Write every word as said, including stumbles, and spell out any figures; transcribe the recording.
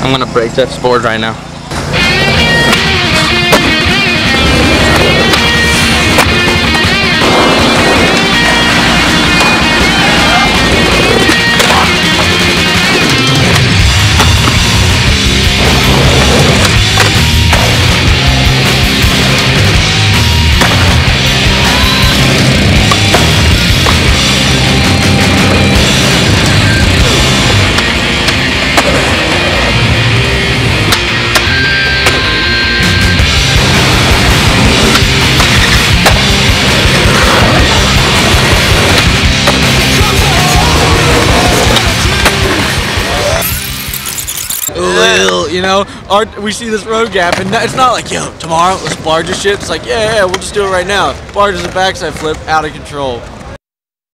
I'm gonna brake test this board right now. You know, our, we see this road gap, and it's not like, yo, tomorrow let's barge this shit. It's like, yeah, yeah, we'll just do it right now. Barge is a backside flip, out of control.